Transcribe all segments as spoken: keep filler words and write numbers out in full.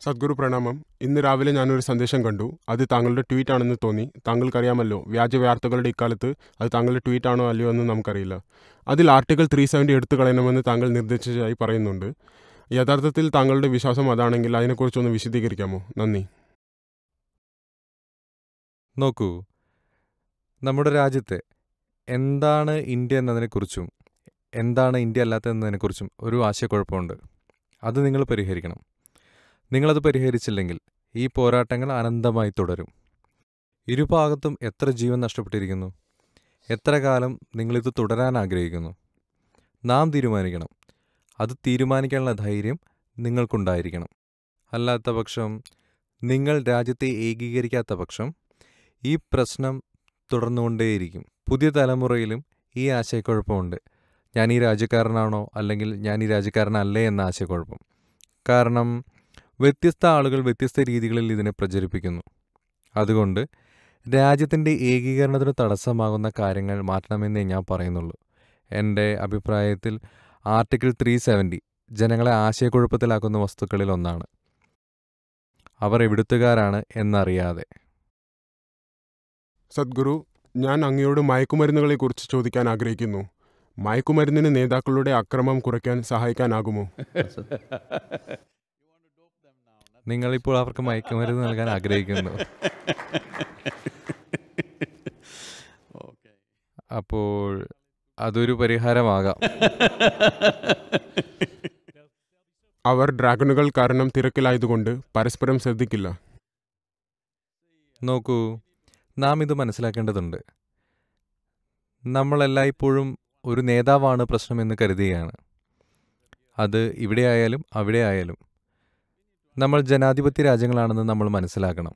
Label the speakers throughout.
Speaker 1: സദ്ഗുരു പ്രണാമം. ഇന്ന് രാവിലെ ഞാനൊരു സന്ദേശം കണ്ടു. അത് താങ്കളുടെ ട്വീറ്റ് ആണെന്ന് തോന്നി. താങ്കൾക്കറിയാമല്ലോ, വ്യാജ വാർത്തകളുടെ ഇക്കാലത്ത് അത് താങ്കളുടെ ട്വീറ്റ് ആണോ അല്ലയോ എന്ന് നമുക്കറിയില്ല. അതിൽ ആർട്ടിക്കിൾ ത്രീ സെവൻറ്റി എടുത്തു കളയണമെന്ന് താങ്കൾ നിർദ്ദേശിച്ചതായി പറയുന്നുണ്ട്. യഥാർത്ഥത്തിൽ താങ്കളുടെ വിശ്വാസം അതാണെങ്കിൽ അതിനെക്കുറിച്ചൊന്ന് വിശദീകരിക്കാമോ? നന്ദി.
Speaker 2: നോക്കൂ, നമ്മുടെ രാജ്യത്തെ എന്താണ് ഇന്ത്യ എന്നതിനെക്കുറിച്ചും എന്താണ് ഇന്ത്യ അല്ലാത്തതെന്നതിനെക്കുറിച്ചും ഒരു ആശയക്കുഴപ്പമുണ്ട്. അത് നിങ്ങൾ പരിഹരിക്കണം. നിങ്ങളത് പരിഹരിച്ചില്ലെങ്കിൽ ഈ പോരാട്ടങ്ങൾ അനന്തമായി തുടരും. ഇരുഭാഗത്തും എത്ര ജീവൻ നഷ്ടപ്പെട്ടിരിക്കുന്നു? എത്ര കാലം നിങ്ങളിത് തുടരാൻ ആഗ്രഹിക്കുന്നു? നാം തീരുമാനിക്കണം. അത് തീരുമാനിക്കാനുള്ള ധൈര്യം നിങ്ങൾക്കുണ്ടായിരിക്കണം. അല്ലാത്ത പക്ഷം, നിങ്ങൾ രാജ്യത്തെ ഏകീകരിക്കാത്ത പക്ഷം ഈ പ്രശ്നം തുടർന്നുകൊണ്ടേയിരിക്കും. പുതിയ തലമുറയിലും ഈ ആശയക്കുഴപ്പമുണ്ട്. ഞാൻ ഈ രാജ്യക്കാരനാണോ അല്ലെങ്കിൽ ഞാൻ ഈ രാജ്യക്കാരനല്ലേ എന്ന ആശയക്കുഴപ്പം. കാരണം വ്യത്യസ്ത ആളുകൾ വ്യത്യസ്ത രീതികളിൽ ഇതിനെ പ്രചരിപ്പിക്കുന്നു. അതുകൊണ്ട് രാജ്യത്തിൻ്റെ ഏകീകരണത്തിന് തടസ്സമാകുന്ന കാര്യങ്ങൾ മാറ്റണമെന്നേ ഞാൻ പറയുന്നുള്ളൂ. എൻ്റെ അഭിപ്രായത്തിൽ ആർട്ടിക്കിൾ ത്രീ സെവൻറ്റി ജനങ്ങളെ ആശയക്കുഴപ്പത്തിലാക്കുന്ന വസ്തുക്കളിൽ ഒന്നാണ്. അവർ എവിടുത്തുകാരാണ് എന്നറിയാതെ.
Speaker 1: സദ്ഗുരു, ഞാൻ അങ്ങയോട് മയക്കുമരുന്നുകളെക്കുറിച്ച് ചോദിക്കാൻ ആഗ്രഹിക്കുന്നു. മയക്കുമരുന്നിന് നേതാക്കളുടെ അക്രമം കുറയ്ക്കാൻ സഹായിക്കാനാകുമോ?
Speaker 2: നിങ്ങളിപ്പോൾ അവർക്ക് മയക്കുമരുന്ന് നൽകാൻ ആഗ്രഹിക്കുന്നു. അപ്പോൾ അതൊരു പരിഹാരമാകാം.
Speaker 1: അവർ ഡ്രാഗണുകൾ കാരണം തിരക്കിലായതുകൊണ്ട് പരസ്പരം ശ്രദ്ധിക്കില്ല.
Speaker 2: നോക്കൂ, നാം ഇത് മനസ്സിലാക്കേണ്ടതുണ്ട്. നമ്മളെല്ലായ്പ്പോഴും ഒരു നേതാവാണ് പ്രശ്നമെന്ന് കരുതുകയാണ്. അത് ഇവിടെ ആയാലും അവിടെ ആയാലും. നമ്മൾ ജനാധിപത്യ രാജ്യങ്ങളാണെന്ന് നമ്മൾ മനസ്സിലാക്കണം.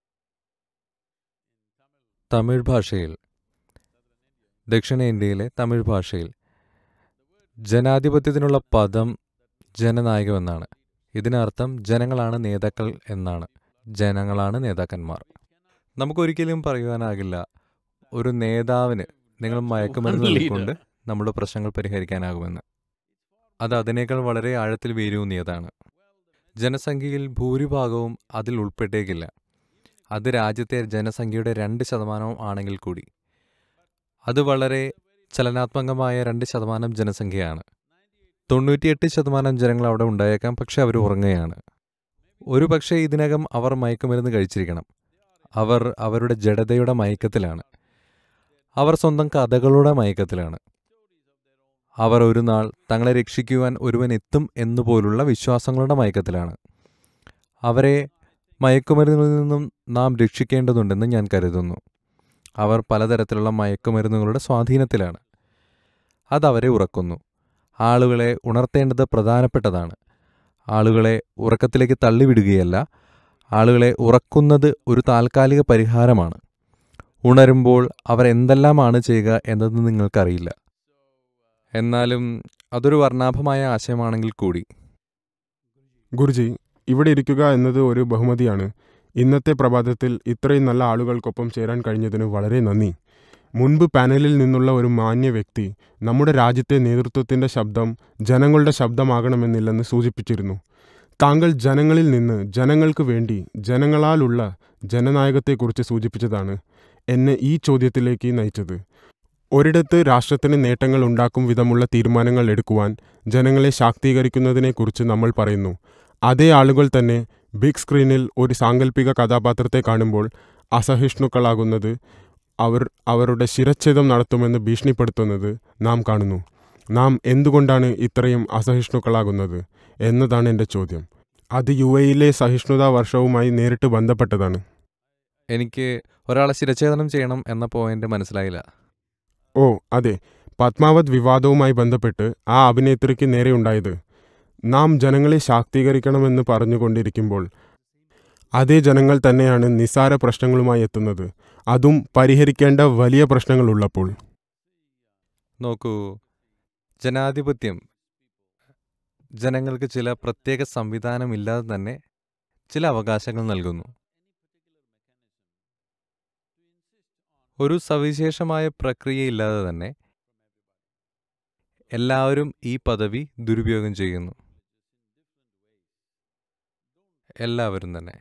Speaker 2: തമിഴ് ഭാഷയിൽ, ദക്ഷിണേന്ത്യയിലെ തമിഴ് ഭാഷയിൽ ജനാധിപത്യത്തിനുള്ള പദം ജനനായകമെന്നാണ്. ഇതിനർത്ഥം ജനങ്ങളാണ് നേതാക്കൾ എന്നാണ്. ജനങ്ങളാണ് നേതാക്കന്മാർ. നമുക്കൊരിക്കലും പറയുവാനാകില്ല ഒരു നേതാവിന് നിങ്ങൾ മയക്കുമരുന്ന് നൽകിക്കൊണ്ട് നമ്മുടെ പ്രശ്നങ്ങൾ പരിഹരിക്കാനാകുമെന്ന്. അത് അതിനേക്കാൾ വളരെ ആഴത്തിൽ വേരൂന്നിയതാണ്. ജനസംഖ്യയിൽ ഭൂരിഭാഗവും അതിൽ ഉൾപ്പെട്ടേക്കില്ല. അത് രാജ്യത്തെ ജനസംഖ്യയുടെ രണ്ട് ശതമാനവും ആണെങ്കിൽ കൂടി. അത് വളരെ ചലനാത്മകമായ രണ്ട് ശതമാനം ജനസംഖ്യയാണ്. തൊണ്ണൂറ്റിയെട്ട് ശതമാനം ജനങ്ങൾ അവിടെ ഉണ്ടായേക്കാം, പക്ഷെ അവർ ഉറങ്ങുകയാണ്. ഒരു പക്ഷേ ഇതിനകം അവർ മയക്കുമരുന്ന് കഴിച്ചിരിക്കണം. അവർ അവരുടെ ജഡതയുടെ മയക്കത്തിലാണ്. അവർ സ്വന്തം കഥകളുടെ മയക്കത്തിലാണ്. അവർ ഒരു നാൾ തങ്ങളെ രക്ഷിക്കുവാൻ ഒരുവൻ എത്തും എന്നുപോലുള്ള വിശ്വാസങ്ങളുടെ മയക്കത്തിലാണ്. അവരെ മയക്കുമരുന്നിൽ നിന്നും നാം രക്ഷിക്കേണ്ടതുണ്ടെന്ന് ഞാൻ കരുതുന്നു. അവർ പലതരത്തിലുള്ള മയക്കുമരുന്നുകളുടെ സ്വാധീനത്തിലാണ്. അതവരെ ഉറക്കുന്നു. ആളുകളെ ഉണർത്തേണ്ടത് പ്രധാനപ്പെട്ടതാണ്. ആളുകളെ ഉറക്കത്തിലേക്ക് തള്ളിവിടുകയല്ല. ആളുകളെ ഉറക്കുന്നത് ഒരു താൽക്കാലിക പരിഹാരമാണ്. ഉണരുമ്പോൾ അവർ എന്തെല്ലാമാണ് ചെയ്യുക എന്നത് നിങ്ങൾക്കറിയില്ല. എന്നാലും അതൊരു വർണ്ണാഭമായ ആശയമാണെങ്കിൽ കൂടി.
Speaker 1: ഗുരുജി, ഇവിടെ ഇരിക്കുക എന്നത് ഒരു ബഹുമതിയാണ്. ഇന്നത്തെ പ്രഭാതത്തിൽ ഇത്രയും നല്ല ആളുകൾക്കൊപ്പം ചേരാൻ കഴിഞ്ഞതിന് വളരെ നന്ദി. മുൻപ് പാനലിൽ നിന്നുള്ള ഒരു മാന്യ വ്യക്തി നമ്മുടെ രാജ്യത്തെ നേതൃത്വത്തിൻ്റെ ശബ്ദം ജനങ്ങളുടെ ശബ്ദമാകണമെന്നില്ലെന്ന് സൂചിപ്പിച്ചിരുന്നു. താങ്കൾ ജനങ്ങളിൽ നിന്ന് ജനങ്ങൾക്ക് വേണ്ടി ജനങ്ങളാലുള്ള ജനനായകത്തെക്കുറിച്ച് സൂചിപ്പിച്ചതാണ് എന്നെ ഈ ചോദ്യത്തിലേക്ക് നയിച്ചത്. ഒരിടത്ത് രാഷ്ട്രത്തിന് നേട്ടങ്ങൾ ഉണ്ടാക്കും വിധമുള്ള തീരുമാനങ്ങൾ എടുക്കുവാൻ ജനങ്ങളെ ശാക്തീകരിക്കുന്നതിനെക്കുറിച്ച് നമ്മൾ പറയുന്നു. അതേ ആളുകൾ തന്നെ ബിഗ് സ്ക്രീനിൽ ഒരു സാങ്കല്പിക കഥാപാത്രത്തെ കാണുമ്പോൾ അസഹിഷ്ണുക്കളാകുന്നത്, അവർ അവരുടെ ശിരച്ഛേദം നടത്തുമെന്ന് ഭീഷണിപ്പെടുത്തുന്നത് നാം കാണുന്നു. നാം എന്തുകൊണ്ടാണ് ഇത്രയും അസഹിഷ്ണുക്കളാകുന്നത് എന്നതാണ് എൻ്റെ ചോദ്യം. അത് യു എയിലെ സഹിഷ്ണുതാ വർഷവുമായി നേരിട്ട് ബന്ധപ്പെട്ടതാണ്.
Speaker 2: എനിക്ക് ഒരാളെ ശിരച്ഛേദനം ചെയ്യണം എന്ന പോയിന്റ് മനസ്സിലായില്ല.
Speaker 1: ഓ അതെ, പത്മാവത് വിവാദവുമായി ബന്ധപ്പെട്ട് ആ അഭിനേത്രിക്ക് നേരെയുണ്ടായത്. നാം ജനങ്ങളെ ശാക്തീകരിക്കണമെന്ന് പറഞ്ഞുകൊണ്ടിരിക്കുമ്പോൾ അതേ ജനങ്ങൾ തന്നെയാണ് നിസ്സാര പ്രശ്നങ്ങളുമായി എത്തുന്നത്, അതും പരിഹരിക്കേണ്ട വലിയ പ്രശ്നങ്ങളുള്ളപ്പോൾ.
Speaker 2: നോക്കൂ, ജനാധിപത്യം ജനങ്ങൾക്ക് ചില പ്രത്യേക സംവിധാനമില്ലാതെ തന്നെ ചില അവകാശങ്ങൾ നൽകുന്നു. ഒരു സവിശേഷമായ പ്രക്രിയയില്ലാതെ തന്നെ എല്ലാവരും ഈ പദവി ദുരുപയോഗം ചെയ്യുന്നു. എല്ലാവരും തന്നെ.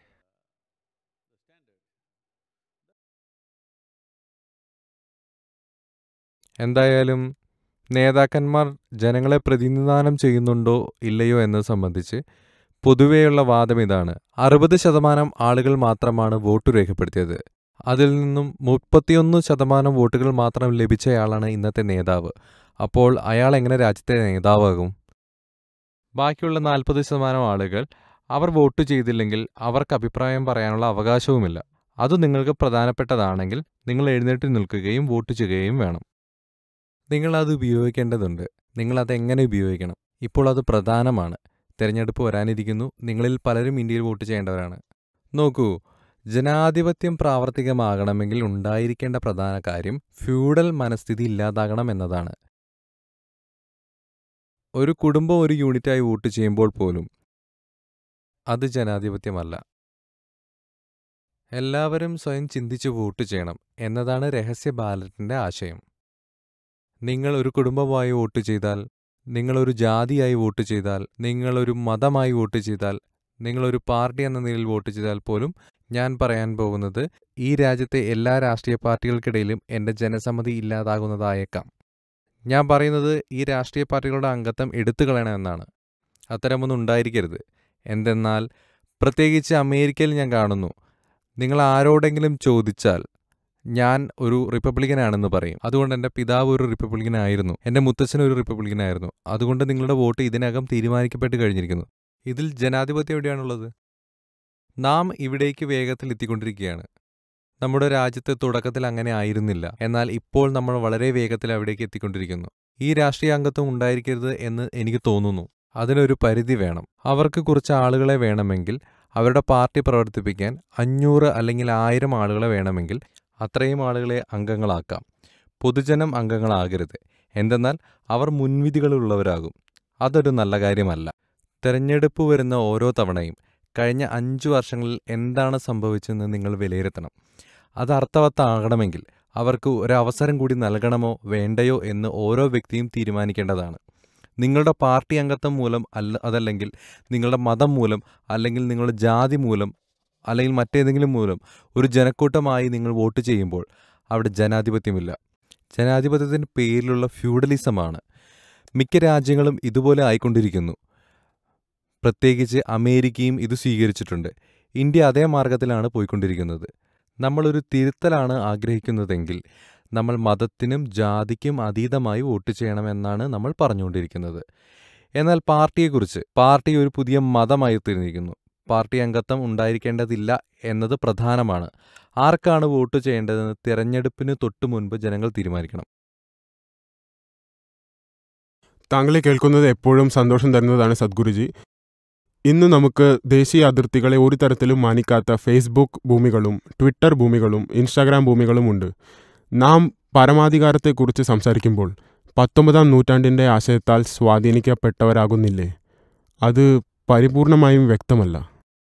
Speaker 2: എന്തായാലും നേതാക്കന്മാർ ജനങ്ങളെ പ്രതിനിധാനം ചെയ്യുന്നുണ്ടോ ഇല്ലയോ എന്നത് സംബന്ധിച്ച് പൊതുവെയുള്ള വാദം ഇതാണ്. അറുപത് ശതമാനം ആളുകൾ മാത്രമാണ് വോട്ട് രേഖപ്പെടുത്തിയത്. അതിൽ നിന്നും മുപ്പത്തിയൊന്ന് ശതമാനം വോട്ടുകൾ മാത്രം ലഭിച്ചയാളാണ് ഇന്നത്തെ നേതാവ്. അപ്പോൾ അയാൾ എങ്ങനെ രാജ്യത്തെ നേതാവാകും? ബാക്കിയുള്ള നാൽപ്പത് ശതമാനം ആളുകൾ അവർ വോട്ട് ചെയ്തില്ലെങ്കിൽ അവർക്ക് അഭിപ്രായം പറയാനുള്ള അവകാശവുമില്ല. അത് നിങ്ങൾക്ക് പ്രധാനപ്പെട്ടതാണെങ്കിൽ നിങ്ങൾ എഴുന്നേറ്റ് നിൽക്കുകയും വോട്ട് ചെയ്യുകയും വേണം. നിങ്ങളത് ഉപയോഗിക്കേണ്ടതുണ്ട്. നിങ്ങളതെങ്ങനെ ഉപയോഗിക്കണം? ഇപ്പോൾ അത് പ്രധാനമാണ്. തെരഞ്ഞെടുപ്പ് വരാനിരിക്കുന്നു. നിങ്ങളിൽ പലരും ഇന്ത്യയിൽ വോട്ട് ചെയ്യേണ്ടവരാണ്. നോക്കൂ, ജനാധിപത്യം പ്രാവർത്തികമാകണമെങ്കിൽ ഉണ്ടായിരിക്കേണ്ട പ്രധാന കാര്യം ഫ്യൂഡൽ മനസ്ഥിതി ഇല്ലാതാകണം എന്നതാണ്. ഒരു കുടുംബം ഒരു യൂണിറ്റായി വോട്ട് ചെയ്യുമ്പോൾ പോലും അത് ജനാധിപത്യമല്ല. എല്ലാവരും സ്വയം ചിന്തിച്ച് വോട്ട് ചെയ്യണം എന്നതാണ് രഹസ്യ ബാലറ്റിന്റെ ആശയം. നിങ്ങൾ ഒരു കുടുംബമായി വോട്ട് ചെയ്താൽ, നിങ്ങളൊരു ജാതിയായി വോട്ട് ചെയ്താൽ, നിങ്ങളൊരു മതമായി വോട്ട് ചെയ്താൽ, നിങ്ങളൊരു പാർട്ടി എന്ന നിലയിൽ വോട്ട് ചെയ്താൽ പോലും ഞാൻ പറയാൻ പോകുന്നത് ഈ രാജ്യത്തെ എല്ലാ രാഷ്ട്രീയ പാർട്ടികൾക്കിടയിലും എൻ്റെ ജനസമ്മതി ഇല്ലാതാകുന്നതായേക്കാം. ഞാൻ പറയുന്നത് ഈ രാഷ്ട്രീയ പാർട്ടികളുടെ അംഗത്വം എടുത്തു കളയണമെന്നാണ്. അത്തരമൊന്നും ഉണ്ടായിരിക്കരുത്. എന്തെന്നാൽ പ്രത്യേകിച്ച് അമേരിക്കയിൽ ഞാൻ കാണുന്നു, നിങ്ങൾ ആരോടെങ്കിലും ചോദിച്ചാൽ ഞാൻ ഒരു റിപ്പബ്ലിക്കനാണെന്ന് പറയും. അതുകൊണ്ട് എൻ്റെ പിതാവ് ഒരു റിപ്പബ്ലിക്കനായിരുന്നു, എൻ്റെ മുത്തച്ഛൻ ഒരു റിപ്പബ്ലിക്കനായിരുന്നു, അതുകൊണ്ട് നിങ്ങളുടെ വോട്ട് ഇതിനകം തീരുമാനിക്കപ്പെട്ട് കഴിഞ്ഞിരിക്കുന്നു. ഇതിൽ ജനാധിപത്യം എവിടെയാണുള്ളത്? നാം ഇവിടേക്ക് വേഗത്തിൽ എത്തിക്കൊണ്ടിരിക്കുകയാണ്. നമ്മുടെ രാജ്യത്ത് തുടക്കത്തിൽ അങ്ങനെ ആയിരുന്നില്ല. എന്നാൽ ഇപ്പോൾ നമ്മൾ വളരെ വേഗത്തിൽ അവിടേക്ക് എത്തിക്കൊണ്ടിരിക്കുന്നു. ഈ രാഷ്ട്രീയ അംഗത്വം ഉണ്ടായിരിക്കരുത് എന്ന് എനിക്ക് തോന്നുന്നു. അതിനൊരു പരിധി വേണം. അവർക്ക് കുറച്ച് ആളുകളെ വേണമെങ്കിൽ, അവരുടെ പാർട്ടി പ്രവർത്തിപ്പിക്കാൻ അഞ്ഞൂറ് അല്ലെങ്കിൽ ആയിരം ആളുകളെ വേണമെങ്കിൽ അത്രയും ആളുകളെ അംഗങ്ങളാക്കാം. പൊതുജനം അംഗങ്ങളാകരുത്. എന്തെന്നാൽ അവർ മുൻവിധികളുള്ളവരാകും. അതൊരു നല്ല കാര്യമല്ല. തെരഞ്ഞെടുപ്പ് വരുന്ന ഓരോ തവണയും കഴിഞ്ഞ അഞ്ചു വർഷങ്ങളിൽ എന്താണ് സംഭവിച്ചതെന്ന് നിങ്ങൾ വിലയിരുത്തണം. അത് അർത്ഥവത്താകണമെങ്കിൽ അവർക്ക് ഒരവസരം കൂടി നൽകണമോ വേണ്ടയോ എന്ന് ഓരോ വ്യക്തിയും തീരുമാനിക്കേണ്ടതാണ്. നിങ്ങളുടെ പാർട്ടി അംഗത്വം മൂലം അല്ല, അതല്ലെങ്കിൽ നിങ്ങളുടെ മതം മൂലം, അല്ലെങ്കിൽ നിങ്ങളുടെ ജാതി മൂലം, അല്ലെങ്കിൽ മറ്റേതെങ്കിലും മൂലം ഒരു ജനക്കൂട്ടമായി നിങ്ങൾ വോട്ട് ചെയ്യുമ്പോൾ അവിടെ ജനാധിപത്യമില്ല. ജനാധിപത്യത്തിൻ്റെ പേരിലുള്ള ഫ്യൂഡലിസമാണ്. മിക്ക രാജ്യങ്ങളും ഇതുപോലെ ആയിക്കൊണ്ടിരിക്കുന്നു. പ്രത്യേകിച്ച് അമേരിക്കയും ഇത് സ്വീകരിച്ചിട്ടുണ്ട്. ഇന്ത്യ അതേ മാർഗത്തിലാണ് പോയിക്കൊണ്ടിരിക്കുന്നത്. നമ്മളൊരു തിരുത്തലാണ് ആഗ്രഹിക്കുന്നതെങ്കിൽ നമ്മൾ മതത്തിനും ജാതിക്കും അതീതമായി വോട്ട് ചെയ്യണമെന്നാണ് നമ്മൾ പറഞ്ഞുകൊണ്ടിരിക്കുന്നത്. എന്നാൽ പാർട്ടിയെക്കുറിച്ച്, പാർട്ടി ഒരു പുതിയ മതമായി തീർന്നിരിക്കുന്നു. പാർട്ടി അംഗത്വം ഉണ്ടായിരിക്കേണ്ടതില്ല എന്നത് പ്രധാനമാണ്. ആർക്കാണ് വോട്ട് ചെയ്യേണ്ടതെന്ന് തിരഞ്ഞെടുപ്പിന് തൊട്ടു മുൻപ് ജനങ്ങൾ തീരുമാനിക്കണം.
Speaker 1: താങ്കളെ കേൾക്കുന്നത് എപ്പോഴും സന്തോഷം തരുന്നതാണ് സദ്ഗുരുജി. ഇന്ന് നമുക്ക് ദേശീയ അതിർത്തികളെ ഒരു തരത്തിലും മാനിക്കാത്ത ഫേസ്ബുക്ക് ഭൂമികളും ട്വിറ്റർ ഭൂമികളും ഇൻസ്റ്റാഗ്രാം ഭൂമികളും ഉണ്ട്. നാം പരമാധികാരത്തെക്കുറിച്ച് സംസാരിക്കുമ്പോൾ പത്തൊമ്പതാം നൂറ്റാണ്ടിൻ്റെ ആശയത്താൽ സ്വാധീനിക്കപ്പെട്ടവരാകുന്നില്ലേ? അത് പരിപൂർണമായും വ്യക്തമല്ല.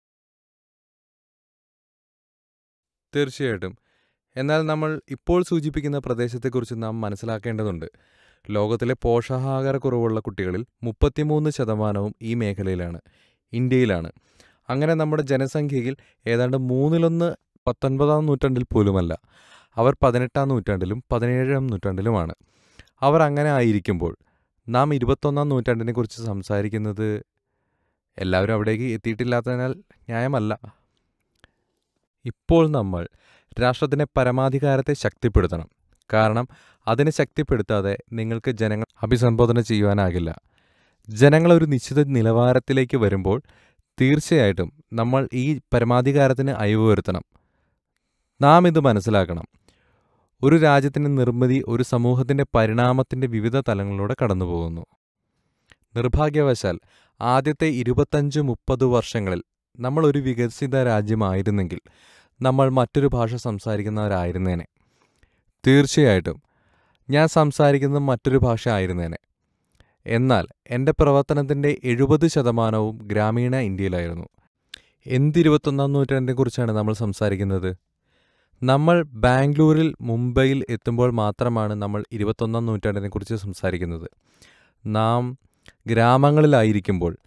Speaker 2: തീർച്ചയായിട്ടും. എന്നാൽ നമ്മൾ ഇപ്പോൾ സൂചിപ്പിക്കുന്ന പ്രദേശത്തെക്കുറിച്ച് നാം മനസ്സിലാക്കേണ്ടതുണ്ട്. ലോകത്തിലെ പോഷകാഹാരക്കുറവുള്ള കുട്ടികളിൽ മുപ്പത്തിമൂന്ന് ശതമാനവും ഈ മേഖലയിലാണ്, ഇന്ത്യയിലാണ്. അങ്ങനെ നമ്മുടെ ജനസംഖ്യയിൽ ഏതാണ്ട് മൂന്നിലൊന്ന് പത്തൊൻപതാം നൂറ്റാണ്ടിൽ പോലുമല്ല. അവർ പതിനെട്ടാം നൂറ്റാണ്ടിലും പതിനേഴാം നൂറ്റാണ്ടിലുമാണ്. അവർ അങ്ങനെ ആയിരിക്കുമ്പോൾ നാം ഇരുപത്തൊന്നാം നൂറ്റാണ്ടിനെക്കുറിച്ച് സംസാരിക്കുന്നത് എല്ലാവരും അവിടേക്ക് എത്തിയിട്ടില്ലാത്തതിനാൽ ന്യായമല്ല. ഇപ്പോൾ നമ്മൾ രാഷ്ട്രത്തിൻ്റെ പരമാധികാരത്തെ ശക്തിപ്പെടുത്തണം. കാരണം അതിനെ ശക്തിപ്പെടുത്താതെ നിങ്ങൾക്ക് ജനങ്ങൾ അഭിസംബോധന ചെയ്യുവാനാകില്ല. ജനങ്ങളൊരു നിശ്ചിത നിലവാരത്തിലേക്ക് വരുമ്പോൾ തീർച്ചയായിട്ടും നമ്മൾ ഈ പരമാധികാരത്തിന് അയവ് വരുത്തണം. നാം ഇത് മനസ്സിലാക്കണം. ഒരു രാജ്യത്തിൻ്റെ നിർമ്മിതി ഒരു സമൂഹത്തിൻ്റെ പരിണാമത്തിൻ്റെ വിവിധ തലങ്ങളിലൂടെ കടന്നുപോകുന്നു. നിർഭാഗ്യവശാൽ ആദ്യത്തെ ഇരുപത്തഞ്ച് മുപ്പത് വർഷങ്ങളിൽ നമ്മൾ ഒരു വികസിത രാജ്യമായിരുന്നെങ്കിൽ നമ്മൾ മറ്റൊരു ഭാഷ സംസാരിക്കുന്നവരായിരുന്നേനെ. തീർച്ചയായിട്ടും ഞാൻ സംസാരിക്കുന്നത് മറ്റൊരു ഭാഷ ആയിരുന്നേനെ. എന്നാൽ എൻ്റെ പ്രവർത്തനത്തിൻ്റെ എഴുപത് ശതമാനവും ഗ്രാമീണ ഇന്ത്യയിലായിരുന്നു. എന്തിരുപത്തൊന്നാം നൂറ്റാണ്ടിനെക്കുറിച്ചാണ് നമ്മൾ സംസാരിക്കുന്നത്? നമ്മൾ ബാംഗ്ലൂരിൽ, മുംബൈയിൽ എത്തുമ്പോൾ മാത്രമാണ് നമ്മൾ ഇരുപത്തൊന്നാം നൂറ്റാണ്ടിനെക്കുറിച്ച് സംസാരിക്കുന്നത്. നാം ഗ്രാമങ്ങളിലായിരിക്കുമ്പോൾ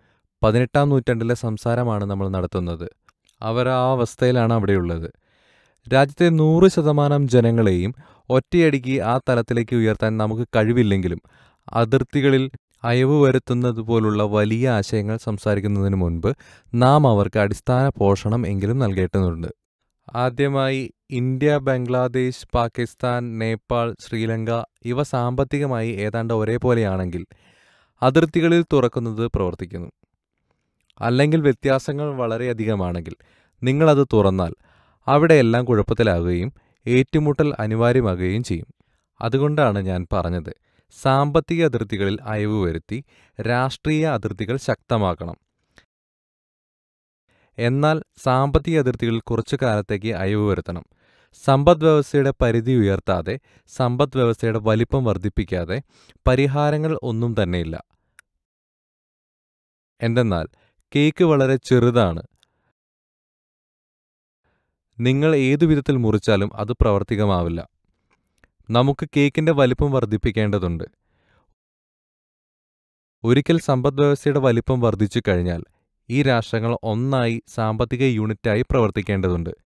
Speaker 2: പതിനെട്ടാം നൂറ്റാണ്ടിലെ സംസാരമാണ് നമ്മൾ നടത്തുന്നത്. അവർ ആ അവസ്ഥയിലാണ് അവിടെയുള്ളത്. രാജ്യത്തെ നൂറ് ശതമാനം ജനങ്ങളെയും ഒറ്റയടിക്ക് ആ തലത്തിലേക്ക് ഉയർത്താൻ നമുക്ക് കഴിവില്ലെങ്കിലും അതിർത്തികളിൽ അയവ് വരുത്തുന്നതുപോലുള്ള വലിയ ആശയങ്ങൾ സംസാരിക്കുന്നതിന് മുൻപ് നാം അവർക്ക് അടിസ്ഥാന പോഷണം എങ്കിലും നൽകേണ്ടതുണ്ട്. ആദ്യമായി ഇന്ത്യ, ബംഗ്ലാദേശ്, പാകിസ്ഥാൻ, നേപ്പാൾ, ശ്രീലങ്ക ഇവ സാമ്പത്തികമായി ഏതാണ്ട് ഒരേപോലെയാണെങ്കിൽ അതിർത്തികളിൽ തുറക്കുന്നത് പ്രവർത്തിക്കുന്നു. അല്ലെങ്കിൽ വ്യത്യാസങ്ങൾ വളരെയധികമാണെങ്കിൽ നിങ്ങളത് തുറന്നാൽ അവിടെയെല്ലാം കുഴപ്പത്തിലാകുകയും ഏറ്റുമുട്ടൽ അനിവാര്യമാകുകയും ചെയ്യും. അതുകൊണ്ടാണ് ഞാൻ പറഞ്ഞത്, സാമ്പത്തിക അതിർത്തികളിൽ അയവ് വരുത്തി രാഷ്ട്രീയ അതിർത്തികൾ ശക്തമാക്കണം. എന്നാൽ സാമ്പത്തിക അതിർത്തികളിൽ കുറച്ചു കാലത്തേക്ക് അയവ് വരുത്തണം. സമ്പദ് വ്യവസ്ഥയുടെ പരിധി ഉയർത്താതെ, സമ്പദ് വ്യവസ്ഥയുടെ വലിപ്പം വർദ്ധിപ്പിക്കാതെ പരിഹാരങ്ങൾ ഒന്നും തന്നെയില്ല. എന്തെന്നാൽ കേക്ക് വളരെ ചെറുതാണ്. നിങ്ങൾ ഏതു വിധത്തിൽ മുറിച്ചാലും അത് പ്രവർത്തികമാവില്ല. നമുക്ക് കേക്കിന്റെ വലിപ്പം വർദ്ധിപ്പിക്കേണ്ടതുണ്ട്. ഒരിക്കൽ സമ്പദ് വ്യവസ്ഥയുടെ വലിപ്പം വർദ്ധിച്ചു കഴിഞ്ഞാൽ ഈ രാഷ്ട്രങ്ങൾ ഒന്നായി സാമ്പത്തിക യൂണിറ്റായി പ്രവർത്തിക്കേണ്ടതുണ്ട്.